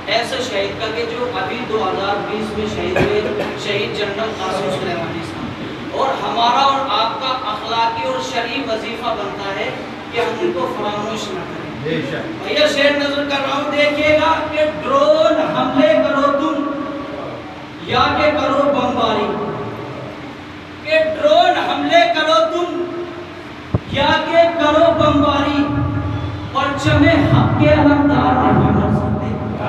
ऐसे शहीद का कि जो अभी 2020 में शहीद हुए, शहीद जनरल कासिम सुलेमानी साहब। और हमारा और आपका अखलाकी और शरीफ वजीफा बनता है कि हम उनको फरामोश न करें। भैया शेर नजर कर रहा हूँ, देखिएगा कि ड्रोन हमले करो तुम या के करो बमबारी, कि ड्रोन हमले करो तुम या के करो बमबारी, परचमे हक के अलमदार नहीं बन सकते।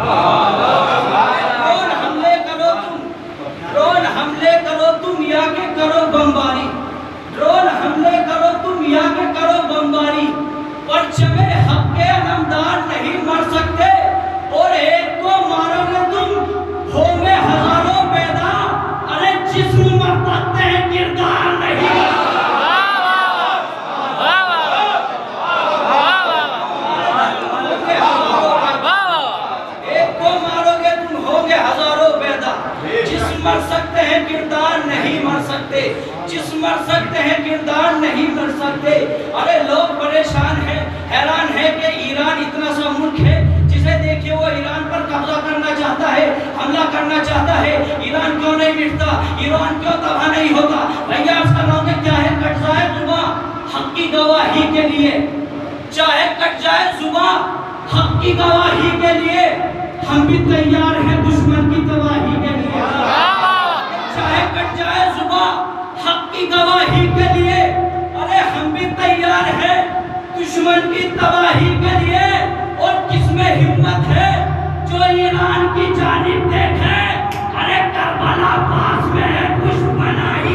ड्रोन हमले करो तुम, ड्रोन हमले करो तुम या के करो बमबारी, ड्रोन हमले करो तुम या के करो बमबारी, परचमे हक के अलमदार नहीं मर सकते। और एक को मारोगे तुम होंगे हजारों पैदा, अरे जिस्म मर सकते हैं किरदार नहीं। एक को मारोगे तुम होंगे हजारों पैदा, जिस्म मर सकते हैं किरदार नहीं मर सकते, जिस्म मर सकते हैं किरदार नहीं मर सकते। अरे लोग परेशान हैं, हैरान है कि ईरान इतना सा मुल्क है जिसे देखिए वो ईरान पर कब्जा करना चाहता है, हमला करना चाहता है, ईरान क्यों नहीं मिटता, ईरान क्यों तबाह नहीं होता। भैया आज का नाम क्या है, कट जाए जुबां हक की गवाही के लिए, चाहे कट जाए जुबां हक की गवाही के लिए, हम भी तैयार हैं दुश्मन की तबाही के लिए। चाहे कट जाए जुबां हक की गवाही के लिए, अरे हम भी तैयार हैं दुश्मन की तबाही के लिए। और किसमें हिम्मत है जो ईरान की जानिब देखे, अरे करबला पास में है दुश्मन आई।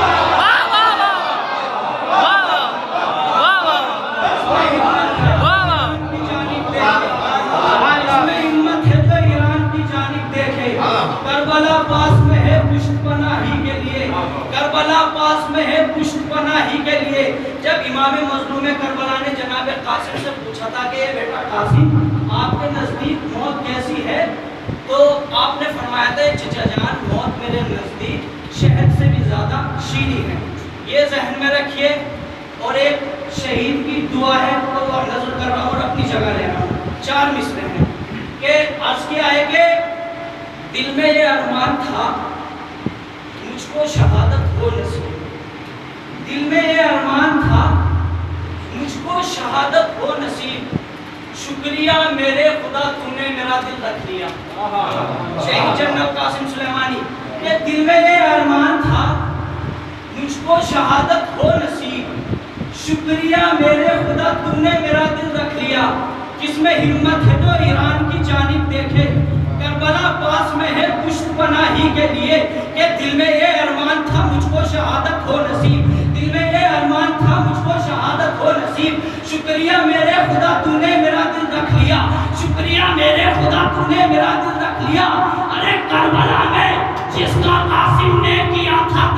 इसमें हिम्मत है तो ईरान की जानिब देखे, करबला पास में है पुष्टपनाही के लिए, करबला पास में है पुष्टपनाही के लिए। जब इमाम मज़लूम करबला ने जनाब कासिम से पूछा था कि बेटा कासिम आपके नज़दीक मौत कैसी है, तो आपने फरमाया था चचा जान मौत मेरे नज़दीक शहद से भी ज़्यादा शीरी है। ये जहन में रखिए। और एक शहीद की दुआ है तो वो नजर कर रहा हूँ और अपनी जगह ले रहा हूँ। 4 मिसरे हैं कि अर्ज किया है कि दिल में ये अरमान था मुझको शहादत हो नसीब, दिल में ये अरमान था मुझको शहादत हो नसीब, शुक्रिया मेरे खुदा तूने मेरा दिल रख लिया। शहीद जनरल कासिम सुलेमानी के दिल में ये अरमान था मुझको शहादत हो नसीब, शुक्रिया मेरे खुदा तूने मेरा दिल रख लिया। किसमें हिम्मत है तो ईरान की जानिब देखे, करबला पास में है पुष्टपनाही के लिए, कि दिल में ये अरमान था मुझको शहादत हो नसीब, दिल में ये अरमान था मुझको शहादत हो नसीब, शुक्रिया मेरे खुदा तूने मेरा दिल रख लिया, शुक्रिया मेरे खुदा तूने मेरा दिल रख लिया। अरे करबला में जिसका कासिम ने किया था